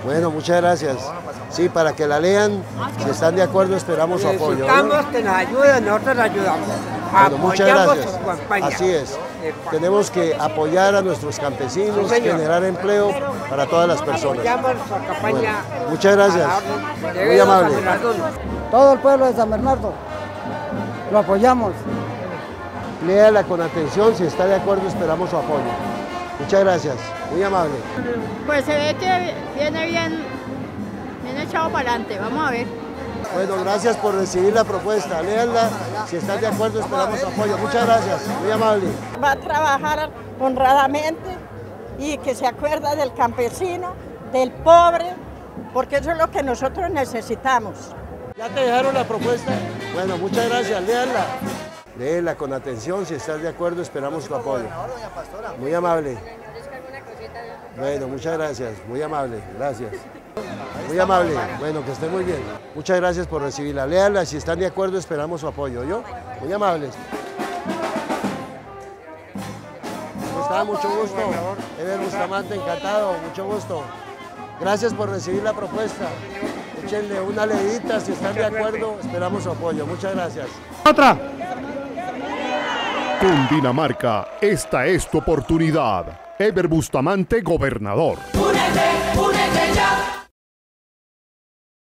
Bueno, muchas gracias. Sí, para que la lean, si están de acuerdo, esperamos su apoyo. Necesitamos que nos ayuden, nosotros ayudamos. Bueno, muchas Apoyamos gracias. su campaña. Así es. Tenemos que apoyar a nuestros campesinos, Sí, señor. generar empleo para todas las personas. Apoyamos su campaña. Bueno, muchas gracias. a la orden. Muy Debido a amable. San Bernardo. Todo el pueblo de San Bernardo lo apoyamos. Léala con atención, si está de acuerdo, esperamos su apoyo. Muchas gracias. Muy amable. Pues se ve que viene bien echado para adelante, vamos a ver. Bueno, gracias por recibir la propuesta. Léanla, si están de acuerdo, esperamos su apoyo. Muchas gracias. Muy amable. Va a trabajar honradamente y que se acuerda del campesino, del pobre, porque eso es lo que nosotros necesitamos. ¿Ya te dejaron la propuesta? Bueno, muchas gracias. Léanla. Léela con atención, si estás de acuerdo, esperamos tu apoyo. Muy amable. Bueno, muchas gracias. Muy amable. Gracias. Muy amable. Bueno, que esté muy bien. Muchas gracias por recibirla. Léala, si están de acuerdo, esperamos su apoyo. ¿Yo? Muy amables. ¿Cómo está? Mucho gusto. Ever Bustamante, encantado. Mucho gusto. Gracias por recibir la propuesta. Échenle una leidita, si están de acuerdo, esperamos su apoyo. Muchas gracias. Otra. Cundinamarca, esta es tu oportunidad. Ever Bustamante, gobernador. Únete ya.